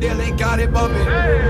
still ain't got it bumping.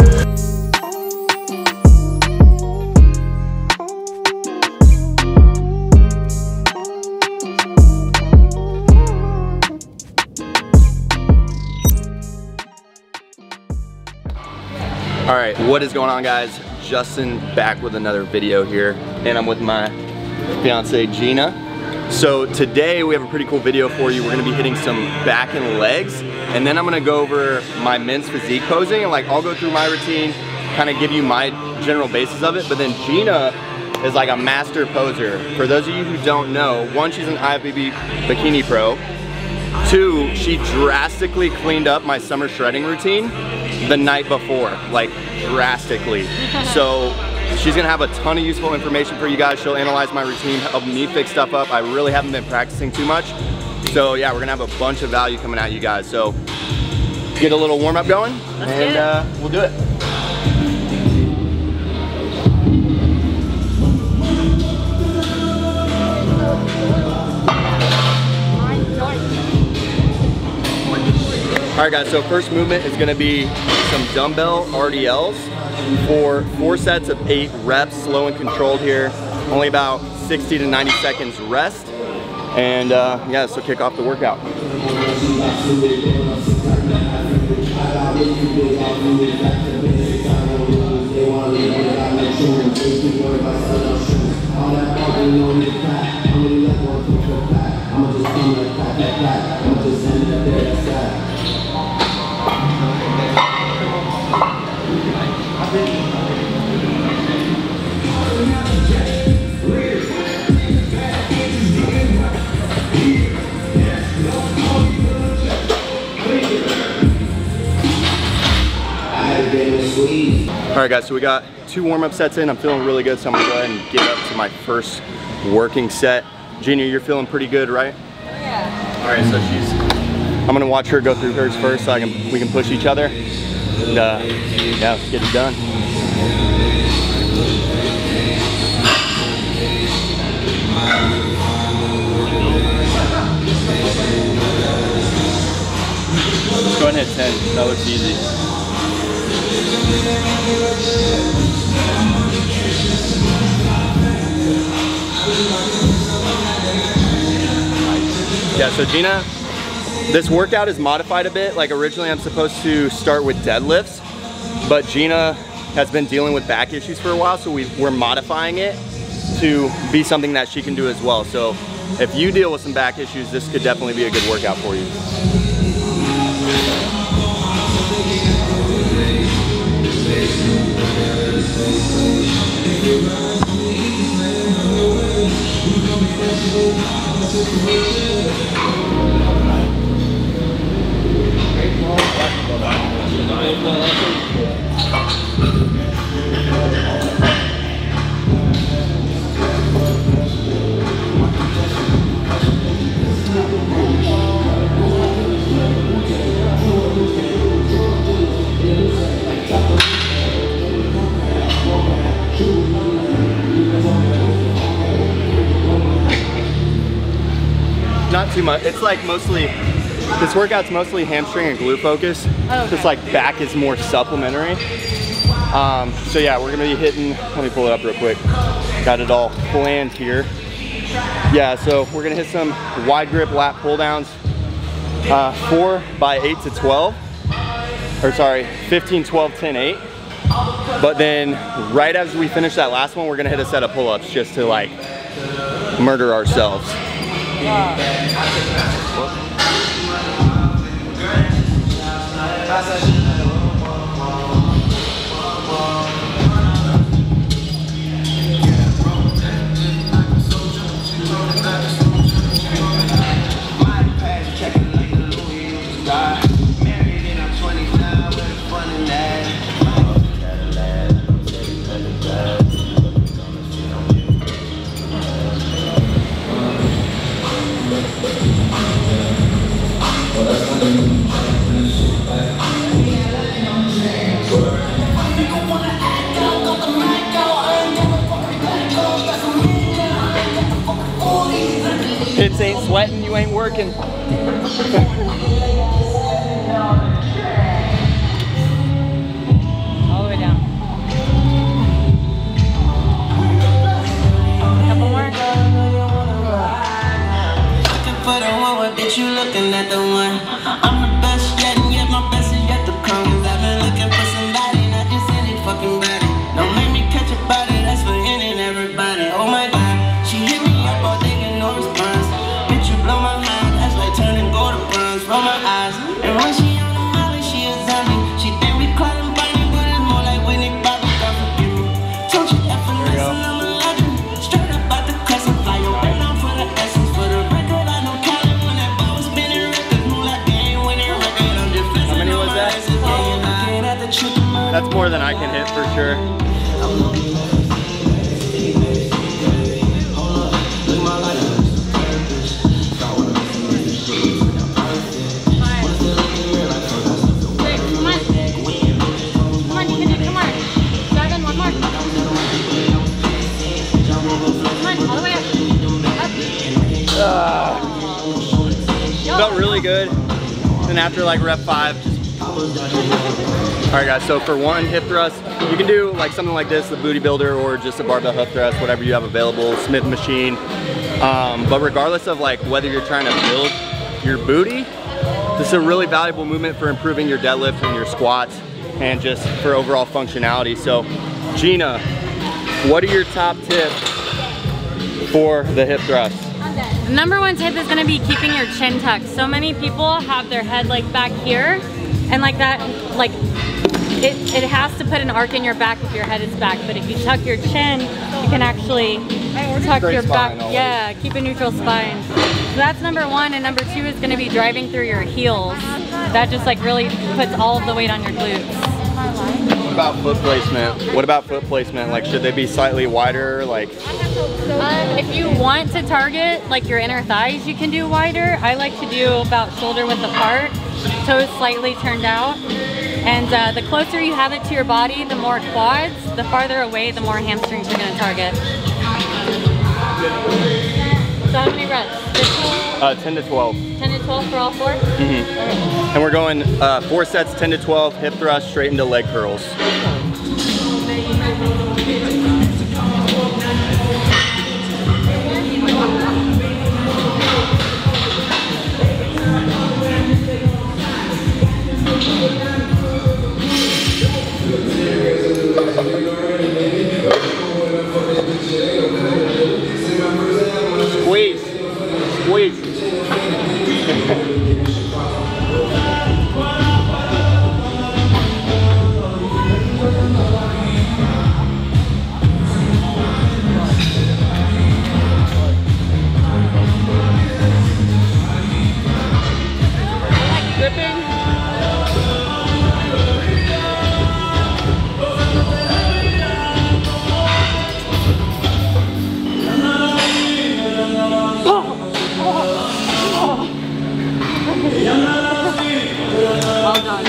All right, what is going on, guys? Justin back with another video here, and I'm with my fiance Gina. So today we have a pretty cool video for you. We're gonna be hitting some back and legs, and then I'm gonna go over my men's physique posing, and like I'll go through my routine, kind of give you my general basis of it. But then Gina is like a master poser. For those of you who don't know, one, she's an IFBB bikini pro. Two, she drastically cleaned up my summer shredding routine the night before, like drastically. So she's gonna have a ton of useful information for you guys. She'll analyze my routine, help me fix stuff up. I really haven't been practicing too much. So yeah, we're gonna have a bunch of value coming at you guys. So get a little warm up going, and we'll do it. All right guys, so first movement is gonna be some dumbbell RDLs for 4 sets of 8 reps, slow and controlled here. Only about 60 to 90 seconds rest. And yeah, so kick off the workout. All right guys, so we got 2 warm-up sets in. I'm feeling really good, so I'm gonna go ahead and get up to my first working set. Gina, you're feeling pretty good, right? Yeah. All right, so I'm gonna watch her go through hers first, so we can push each other. And yeah, let's get it done. Let's go ahead and hit 10. That looks easy. Yeah, so Gina, this workout is modified a bit. Like originally I'm supposed to start with deadlifts, but Gina has been dealing with back issues for a while, so we're modifying it to be something that she can do as well. So if you deal with some back issues, this could definitely be a good workout for you. Not too much. It's like mostly, this workout's mostly hamstring and glute focus. Okay. Just like back is more supplementary. So yeah, we're gonna be hitting, let me pull it up real quick. Got it all planned here. Yeah, so we're gonna hit some wide grip lat pull downs, 4 by 8 to 12. Or sorry, 15, 12, 10, 8. But then right as we finish that last one, we're gonna hit a set of pull-ups just to like murder ourselves. Hits ain't sweating, you ain't working. Bitch, you looking at the one. I'm the best yet, and yet my best is yet to come. Cause I've been looking for somebody, not just any fucking body. Don't make me catch a body, that's for any and everybody. Oh my god, she hit me up all day, get no response. Bitch, you blow my mind, that's like turning gold to bronze from my eyes. And when she on the molly, she a zombie. She think we call him Barney, but it's more like Whitney Bobby, God forgive me. Told you effortless and I'm a legend. Straight up out the crescent, fly your band on for the essence. For the record, I know Cali when that ball was spinning records. Move like they ain't winning record. I'm just flexing. How many was that? That's more than I can hit for sure. Felt really good. And after like rep 5, just... Alright guys, so for one hip thrust, you can do like something like this, the booty builder, or just a barbell hip thrust, whatever you have available, Smith machine. But regardless of like whether you're trying to build your booty, this is a really valuable movement for improving your deadlift and your squats and just for overall functionality. So Gina, what are your top tips for the hip thrust? Number one tip is gonna be keeping your chin tucked. So many people have their head like back here, and like that, like it has to put an arc in your back if your head is back. But if you tuck your chin, you can actually tuck your back. Always. Yeah, keep a neutral spine. So that's number one, and number two is gonna be driving through your heels. That just like really puts all of the weight on your glutes. What about foot placement? What about foot placement? Like, should they be slightly wider? Like, if you want to target like your inner thighs, you can do wider. I like to do about shoulder width apart, toes slightly turned out. And the closer you have it to your body, the more quads. The farther away, the more hamstrings you're going to target. So how many reps? 10 to 12. 10 to 12 for all four? Mm-hmm. Okay. And we're going 4 sets, 10 to 12, hip thrust straight into leg curls. Squeeze. Squeeze. Well done.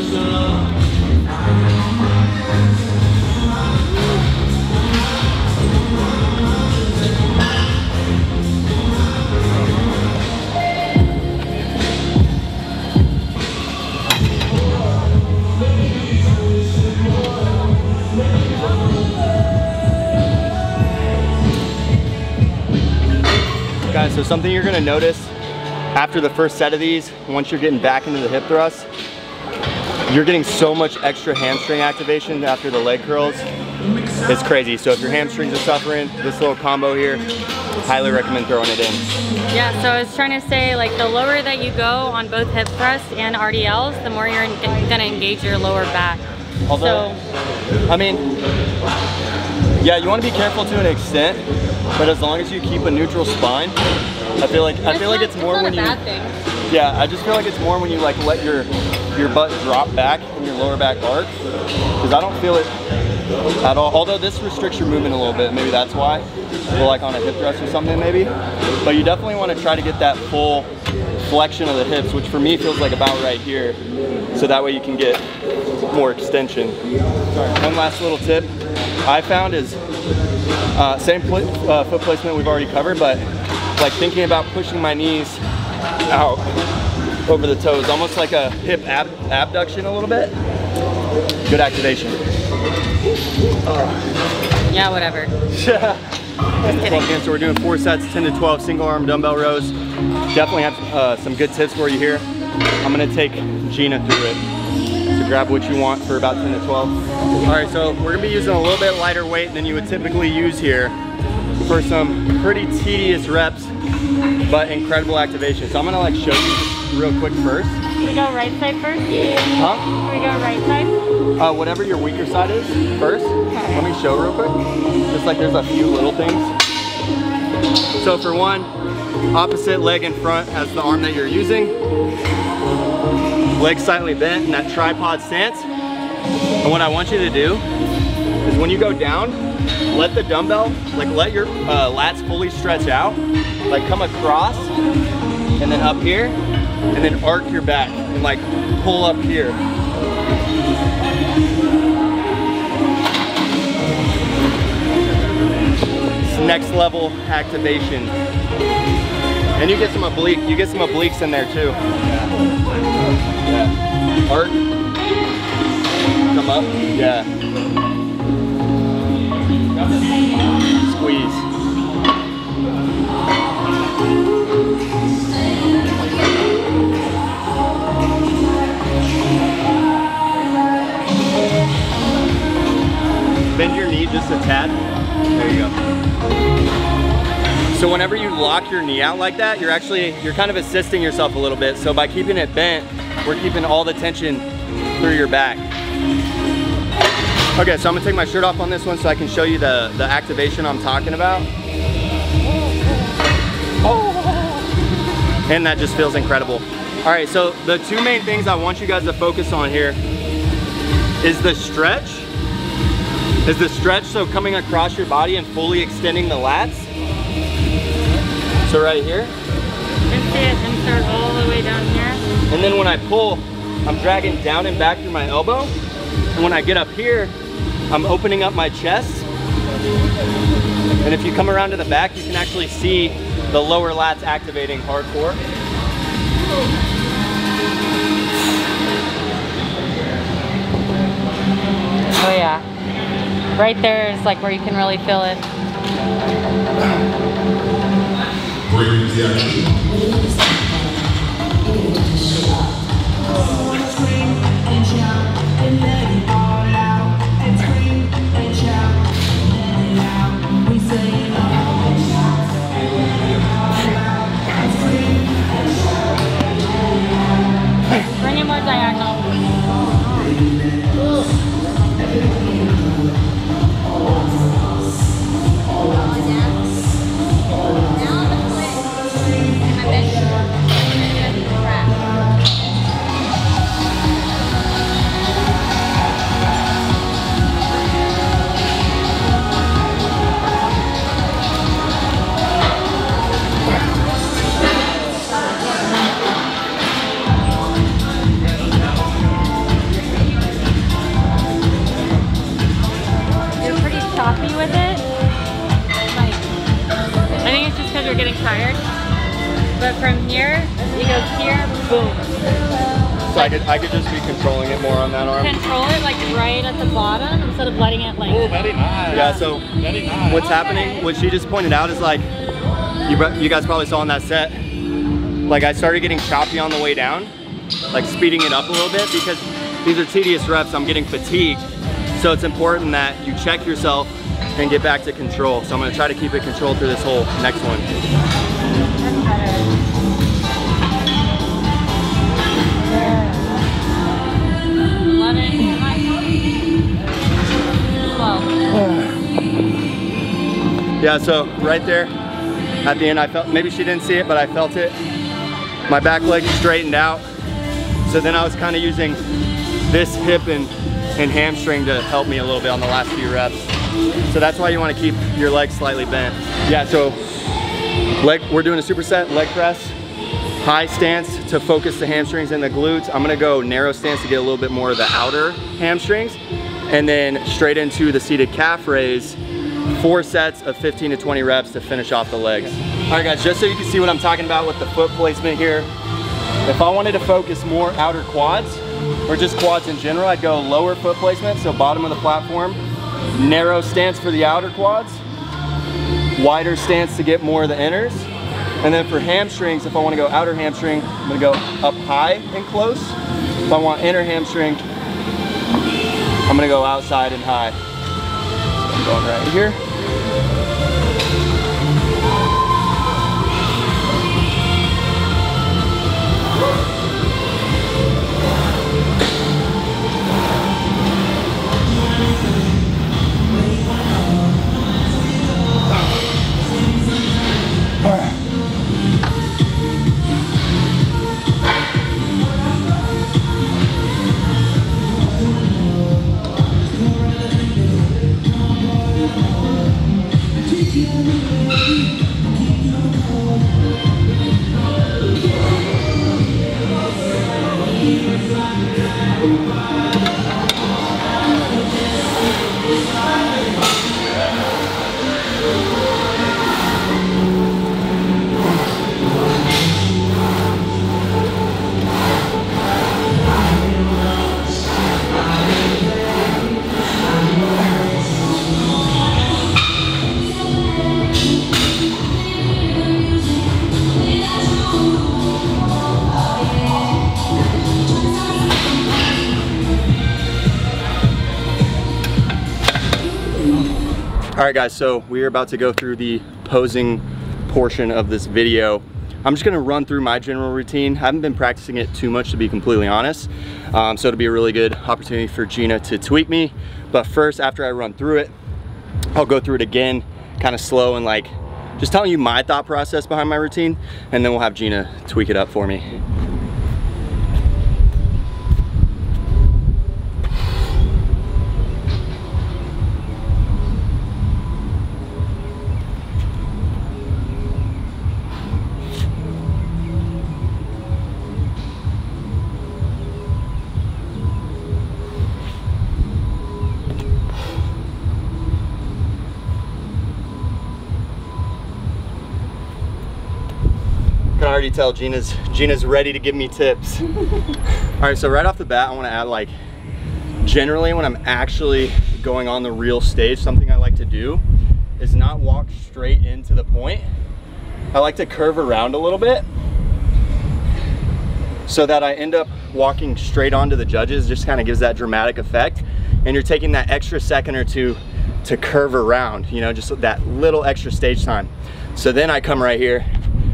Guys, so something you're gonna notice after the first set of these, once you're getting back into the hip thrust, you're getting so much extra hamstring activation after the leg curls. It's crazy. So if your hamstrings are suffering, this little combo here, highly recommend throwing it in. Yeah, so I was trying to say, like, the lower that you go on both hip thrusts and RDLs, the more you're gonna engage your lower back. Although, I mean, yeah, you want to be careful to an extent, but as long as you keep a neutral spine, I feel like it's more when you. Yeah, I just feel like it's more when you like let your butt drop back and your lower back arc, because I don't feel it at all. Although this restricts your movement a little bit, maybe that's why. Or like on a hip thrust or something maybe. But you definitely want to try to get that full flexion of the hips, which for me feels like about right here. So that way you can get more extension. One last little tip I found is same foot placement we've already covered, but like thinking about pushing my knees out over the toes, almost like a hip abduction a little bit. Good activation. Yeah, whatever. So we're doing 4 sets, 10 to 12 single arm dumbbell rows. Definitely have some good tips for you here. I'm gonna take Gina through it. So grab what you want for about 10 to 12. All right, so we're gonna be using a little bit lighter weight than you would typically use here for some pretty tedious reps, but incredible activation. So I'm gonna like show you real quick first. Can we go right side first? Huh? Can we go right side? Whatever your weaker side is first. Okay. Let me show real quick. Just like there's a few little things. So for one, opposite leg in front has the arm that you're using. Leg slightly bent in that tripod stance. And what I want you to do is when you go down, let the dumbbell, like let your lats fully stretch out, like come across and then up here, and then arc your back and like pull up here. It's next level activation. And you get some obliques in there too. Yeah. Arc. Come up. Yeah. Squeeze. Bend your knee just a tad. There you go. So whenever you lock your knee out like that, you're kind of assisting yourself a little bit. So by keeping it bent, we're keeping all the tension through your back. Okay, so I'm gonna take my shirt off on this one so I can show you the activation I'm talking about. And that just feels incredible. All right, so the two main things I want you guys to focus on here is the stretch. So coming across your body and fully extending the lats. So right here. And see it insert all the way down here. And then when I pull, I'm dragging down and back through my elbow. And when I get up here, I'm opening up my chest. And if you come around to the back, you can actually see the lower lats activating hardcore. Oh yeah. Right there is like where you can really feel it. Bring the action. Bring it more diagonal. Getting tired, but from here it goes here, boom. So I could just be controlling it more on that arm. Control it like right at the bottom instead of letting it like. Oh, very nice. Yeah. So very nice. What's happening? What she just pointed out is like you guys probably saw in that set. Like I started getting choppy on the way down, like speeding it up a little bit because these are tedious reps. I'm getting fatigued, so it's important that you check yourself and get back to control. So I'm gonna try to keep it controlled through this whole next one. Yeah, so right there at the end, I felt, maybe she didn't see it, but I felt it. My back leg straightened out. So then I was kind of using this hip and hamstring to help me a little bit on the last few reps. So that's why you want to keep your legs slightly bent. Yeah, so we're doing a superset leg press, high stance to focus the hamstrings and the glutes. I'm gonna go narrow stance to get a little bit more of the outer hamstrings, and then straight into the seated calf raise, 4 sets of 15 to 20 reps to finish off the legs. All right guys, just so you can see what I'm talking about with the foot placement here, if I wanted to focus more outer quads, or just quads in general, I'd go lower foot placement, so bottom of the platform, narrow stance for the outer quads, wider stance to get more of the inners. And then for hamstrings, if I want to go outer hamstring, I'm going to go up high and close. If I want inner hamstring, I'm going to go outside and high. So I'm going right here. All right guys, so we are about to go through the posing portion of this video. I'm just gonna run through my general routine. I haven't been practicing it too much, to be completely honest. So it'll be a really good opportunity for Gina to tweak me. But first, after I run through it, I'll go through it again, kind of slow and like, just telling you my thought process behind my routine, and then we'll have Gina tweak it up for me. I can already tell Gina's ready to give me tips. All right, so right off the bat, I want to add, like, generally when I'm actually going on the real stage, something I like to do is not walk straight into the point. I like to curve around a little bit so that I end up walking straight onto the judges. Just kind of gives that dramatic effect, and you're taking that extra second or two to curve around, you know, just that little extra stage time. So then I come right here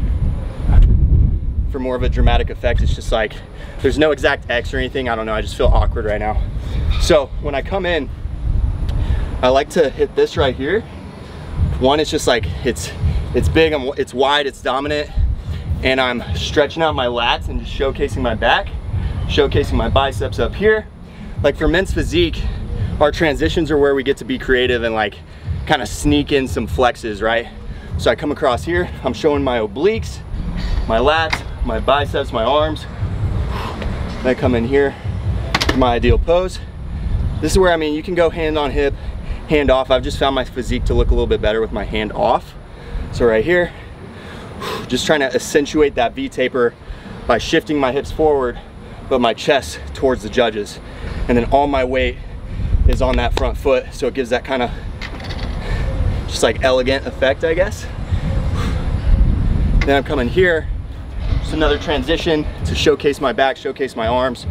for more of a dramatic effect. It's just like, there's no exact X or anything. I don't know, I just feel awkward right now. So when I come in, I like to hit this right here. One, it's just like, it's big, it's wide, it's dominant, and I'm stretching out my lats and just showcasing my back, showcasing my biceps up here. Like for men's physique, our transitions are where we get to be creative and like kind of sneak in some flexes, right? So I come across here, I'm showing my obliques, my lats, my biceps, my arms. Then I come in here, my ideal pose. This is where, I mean, you can go hand on hip, hand off. I've just found my physique to look a little bit better with my hand off. So right here, just trying to accentuate that V-taper by shifting my hips forward, but my chest towards the judges. And then all my weight is on that front foot, so it gives that kind of just like elegant effect, I guess. Then I'm coming here, just another transition to showcase my back, showcase my arms.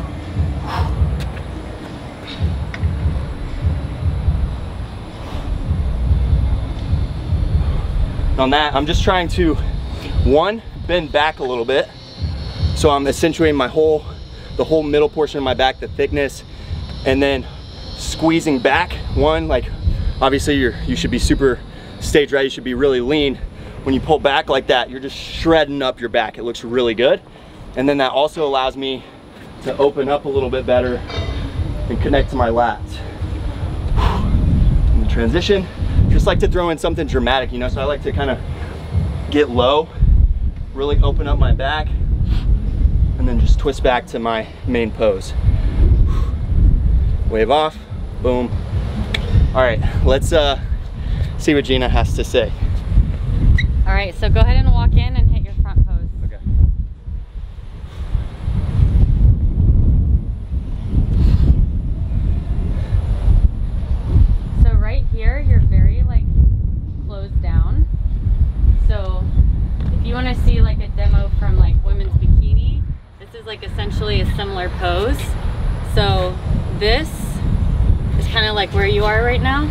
On that, I'm just trying to, one, bend back a little bit. So I'm accentuating the whole middle portion of my back, the thickness, and then squeezing back. One, like, obviously you should be super stage ready, you should be really lean. When you pull back like that, you're just shredding up your back. It looks really good. And then that also allows me to open up a little bit better and connect to my lats. In the transition, just like to throw in something dramatic, you know, so I like to kind of get low, really open up my back, and then just twist back to my main pose. Wave off, boom. All right, let's see what Gina has to say. All right, so go ahead and walk in and hit your front pose. Okay. So right here, you're very like closed down. like essentially a similar pose. So this is kind of like where you are right now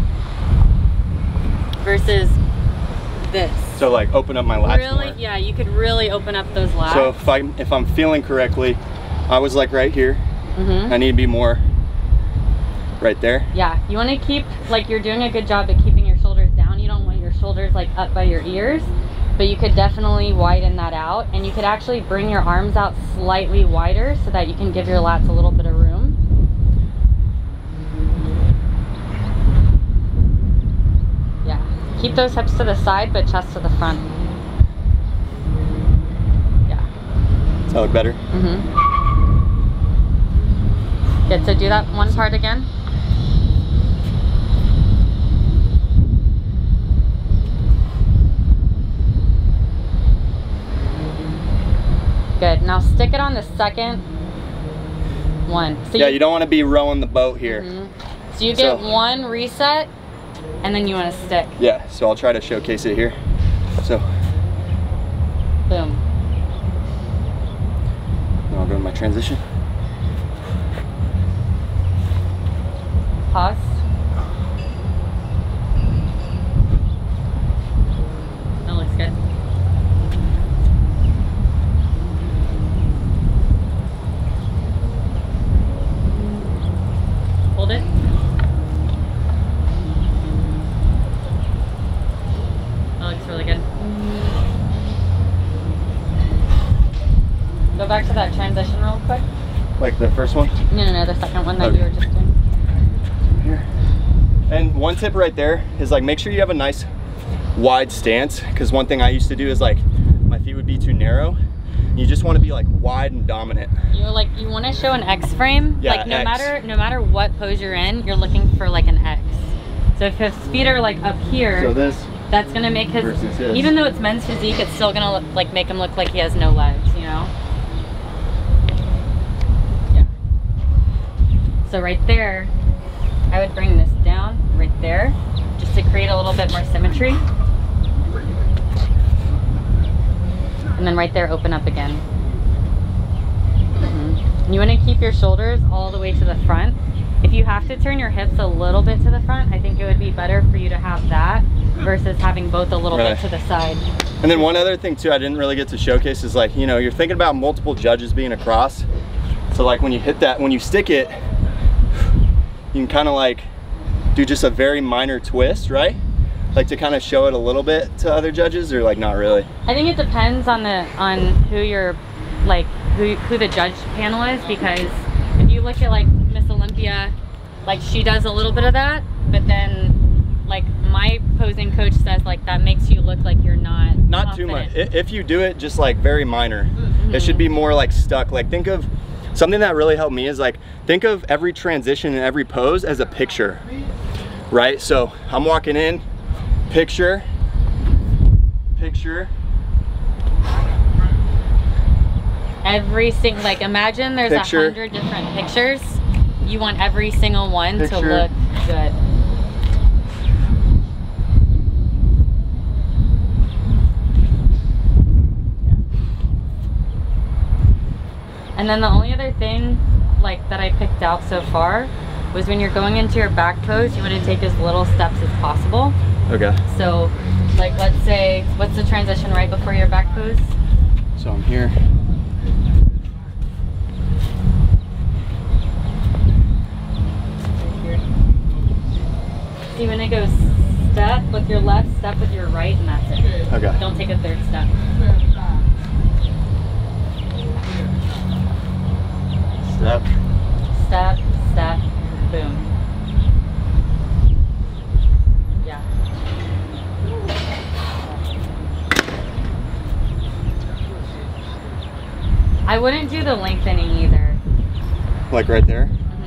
versus this. So like open up my lats really more. Yeah, you could really open up those lats. So if I'm feeling correctly, I was like right here. I need to be more right there. Yeah, you want to keep, like, you're doing a good job at keeping your shoulders down. You don't want your shoulders like up by your ears, but you could definitely widen that out, and you could actually bring your arms out slightly wider so that you can give your lats a little bit of room. Yeah, keep those hips to the side but chest to the front. Yeah. Does that look better? Good, so do that one part again. Good, now stick it on the second one. So yeah, you don't want to be rowing the boat here. So you get one reset, and then you want to stick. Yeah, so I'll try to showcase it here. So, boom. Then I'll go to my transition. Pause. That looks good. Hold it. That looks really good. Go back to that transition real quick. Like the first one? No, the second one that Okay. you were just doing. Here. And one tip right there is like make sure you have a nice wide stance, because one thing I used to do is like my feet would be too narrow. You just want to be like wide and dominant. You want to show an X frame. Yeah, like no X. matter what pose you're in, you're looking for like an X. So if his feet are like up here, So this that's gonna make his, versus his. even though it's men's physique, it's still gonna look, like make him look like he has no legs, you know? Yeah. So right there, I would bring this down right there, just to create a little bit more symmetry. And then right there, open up again. You want to keep your shoulders all the way to the front. If you have to turn your hips a little bit to the front, I think it would be better for you to have that versus having both a little bit to the side. And then one other thing too, I didn't really get to showcase is like, you know, you're thinking about multiple judges being across. So like when you hit that, when you stick it, you can kind of like do just a very minor twist, right? Like to kind of show it a little bit to other judges, or like not really? I think it depends on who you're, like who the judge panel is, because if you look at like Miss Olympia, like she does a little bit of that, but then like my posing coach says like that makes you look like you're not Too much. confident. If you do it just like very minor, it should be more like stuck. Like think of something that really helped me is like think of every transition and every pose as a picture, right? So I'm walking in, picture, Every single, like imagine there's Picture. 100 different pictures. You want every single one to Picture. look good. And then the only other thing like that I picked out so far was when you're going into your back pose, you want to take as little steps as possible. Okay. So like let's say, what's the transition right before your back pose? So I'm here. So you want to go step with your left, step with your right, and that's it. Okay. Don't take a third step. Step. Step, step, boom. Yeah. I wouldn't do the lengthening either. Like right there?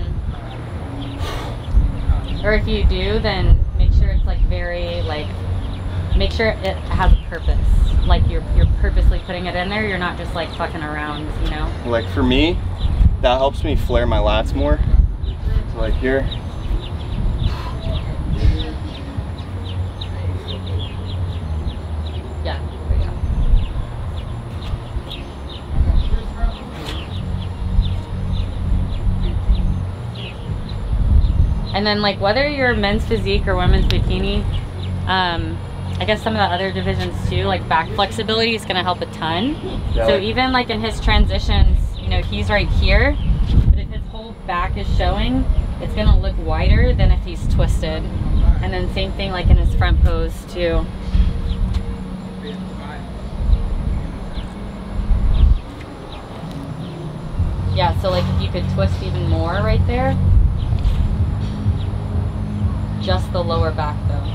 Or if you do, then make sure it's like very like, make sure it has a purpose. Like you're purposely putting it in there. You're not just like fucking around, you know? Like for me, that helps me flare my lats more. So like here. Yeah. And then like whether you're men's physique or women's bikini, I guess some of the other divisions too, like back flexibility is gonna help a ton. Yeah, so even like in his transitions, you know, he's right here, but if his whole back is showing, it's gonna look wider than if he's twisted. And then same thing like in his front pose too. Yeah, so like if you could twist even more right there. Just the lower back though.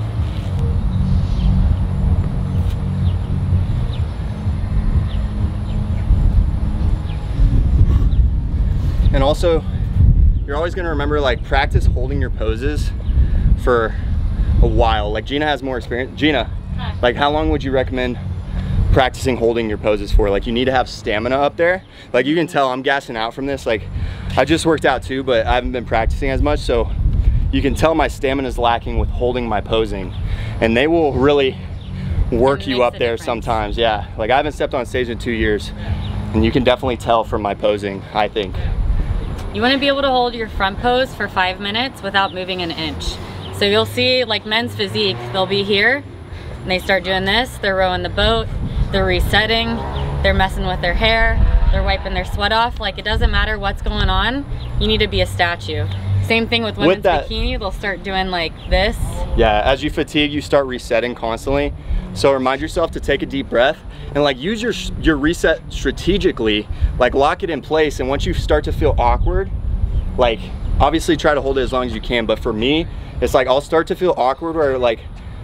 And also, you're always gonna remember, like, practice holding your poses for a while. Like Gina has more experience. Gina, like how long would you recommend practicing holding your poses for? Like you need to have stamina up there. Like you can tell I'm gassing out from this. Like I just worked out too, but I haven't been practicing as much. So you can tell my stamina is lacking with holding my posing, and they will really work you up there sometimes. Yeah, like I haven't stepped on stage in 2 years, and you can definitely tell from my posing, I think. You want to be able to hold your front pose for 5 minutes without moving an inch. So you'll see like men's physique, they'll be here and they start doing this, they're rowing the boat, they're resetting, they're messing with their hair, they're wiping their sweat off. Like it doesn't matter what's going on, you need to be a statue. Same thing with women's bikini, they'll start doing like this. Yeah, as you fatigue, you start resetting constantly. So remind yourself to take a deep breath and like use your reset strategically, like lock it in place. And once you start to feel awkward, like obviously try to hold it as long as you can. But for me, it's like I'll start to feel awkward where like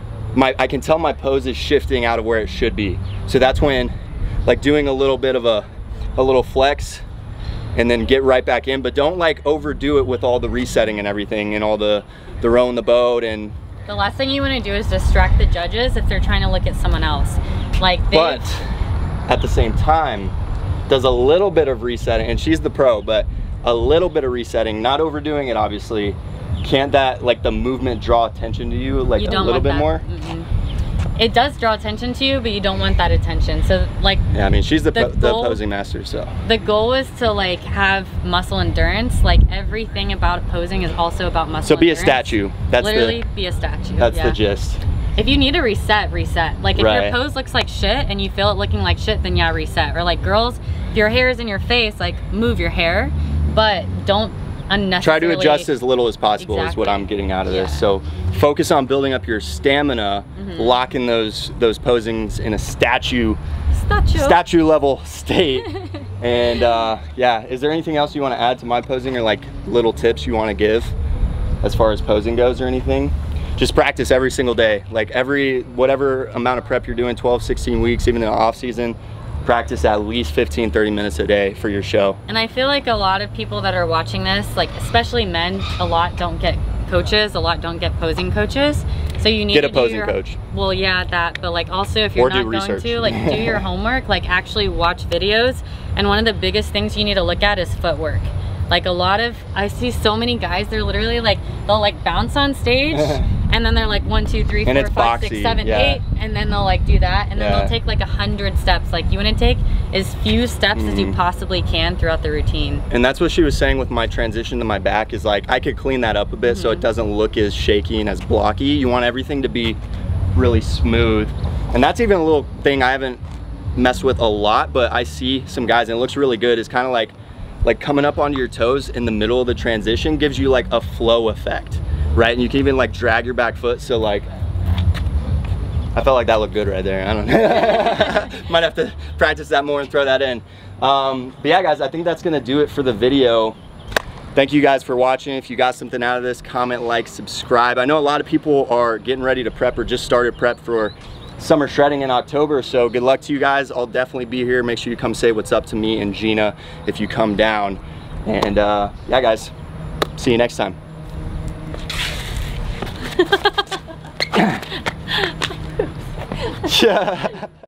I can tell my pose is shifting out of where it should be. So that's when like doing a little bit of a little flex and then get right back in, but don't like overdo it with all the resetting and everything and all the rowing the boat. And the last thing you want to do is distract the judges if they're trying to look at someone else. Like but at the same time, does a little bit of resetting, and she's the pro, but a little bit of resetting, not overdoing it obviously. Can't that, like the movement, draw attention to you like a little bit more? It does draw attention to you, but you don't want that attention. So like, yeah, I mean, she's the posing master, so. The goal is to like have muscle endurance. Like everything about posing is also about muscle endurance. So be a statue. That's literally be a statue. That's the gist. If you need to reset, reset. Like if your pose looks like shit and you feel it looking like shit, then yeah, reset. Or like girls, if your hair is in your face, like move your hair, but don't unnecessarily. Try to adjust as little as possible is what I'm getting out of this. So focus on building up your stamina, locking those posings in a statue level state. And yeah, is there anything else you want to add to my posing, or like little tips you want to give as far as posing goes or anything? Just practice every single day, like whatever amount of prep you're doing, 12, 16 weeks, even in the off season, practice at least 15-30 minutes a day for your show. And I feel like a lot of people that are watching this, like especially men, a lot don't get coaches, a lot don't get posing coaches. So you need to get a posing coach. Well, yeah, that, but like also if you're not going to, like do your homework, like actually watch videos. And one of the biggest things you need to look at is footwork. Like I see so many guys, they're literally like, they'll like bounce on stage and then they're like 1, 2, 3, 4, 5, 6, 7, 8, and then they'll like do that, and then they'll take like 100 steps. Like you want to take as few steps as you possibly can throughout the routine. And that's what she was saying with my transition to my back, is like I could clean that up a bit so it doesn't look as shaky and as blocky. You want everything to be really smooth. And that's even a little thing I haven't messed with a lot, but I see some guys and it looks really good. It's kind of like coming up onto your toes in the middle of the transition gives you like a flow effect, right? And you can even like drag your back foot. So like, I felt like that looked good right there. I don't know. Might have to practice that more and throw that in. But yeah, guys, I think that's gonna do it for the video. Thank you guys for watching. If you got something out of this, comment, like, subscribe. I know a lot of people are getting ready to prep or just started prep for summer shredding in October, so good luck to you guys. I'll definitely be here. Make sure you come say what's up to me and Gina if you come down. And yeah, guys, see you next time. Yeah.